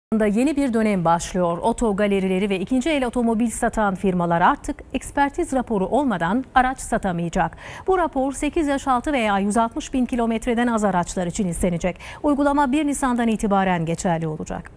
Yeni bir dönem başlıyor. Oto galerileri ve ikinci el otomobil satan firmalar artık ekspertiz raporu olmadan araç satamayacak. Bu rapor 8 yaş altı veya 160 bin kilometreden az araçlar için istenecek. Uygulama 1 Nisan'dan itibaren geçerli olacak.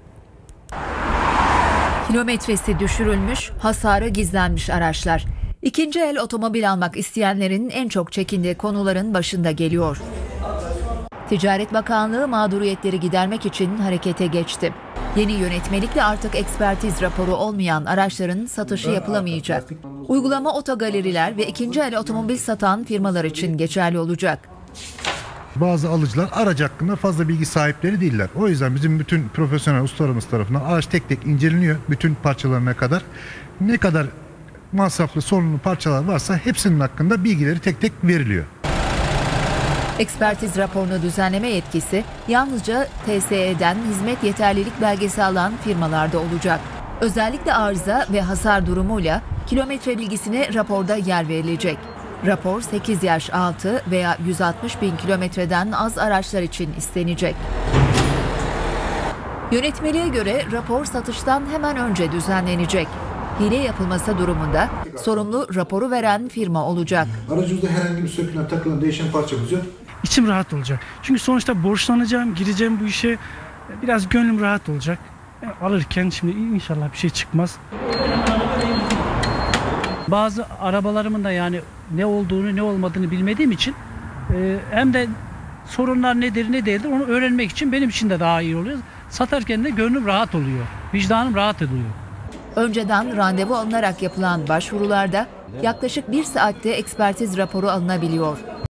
Kilometresi düşürülmüş, hasarı gizlenmiş araçlar. İkinci el otomobil almak isteyenlerin en çok çekindiği konuların başında geliyor. Ticaret Bakanlığı mağduriyetleri gidermek için harekete geçti. Yeni yönetmelikle artık ekspertiz raporu olmayan araçların satışı yapılamayacak. Uygulama otogaleriler ve ikinci el otomobil satan firmalar için geçerli olacak. Bazı alıcılar araç hakkında fazla bilgi sahipleri değiller. O yüzden bizim bütün profesyonel ustalarımız tarafından araç tek tek inceleniyor. Bütün parçalarına kadar. Ne kadar masraflı, sorunlu parçalar varsa hepsinin hakkında bilgileri tek tek veriliyor. Ekspertiz raporunu düzenleme yetkisi yalnızca TSE'den hizmet yeterlilik belgesi alan firmalarda olacak. Özellikle arıza ve hasar durumuyla kilometre bilgisine raporda yer verilecek. Rapor 8 yaş altı veya 160 bin kilometreden az araçlar için istenecek. Yönetmeliğe göre rapor satıştan hemen önce düzenlenecek. Hile yapılması durumunda sorumlu raporu veren firma olacak. Aracımızda herhangi bir sökülen, takılan, değişen parçamız yok. İçim rahat olacak. Çünkü sonuçta borçlanacağım, gireceğim bu işe, biraz gönlüm rahat olacak. Alırken şimdi inşallah bir şey çıkmaz. Bazı arabalarımın da yani ne olduğunu ne olmadığını bilmediğim için hem de sorunlar nedir ne değildir onu öğrenmek için benim için de daha iyi oluyor. Satarken de gönlüm rahat oluyor, vicdanım rahat oluyor. Önceden randevu alınarak yapılan başvurularda yaklaşık 1 saatte ekspertiz raporu alınabiliyor.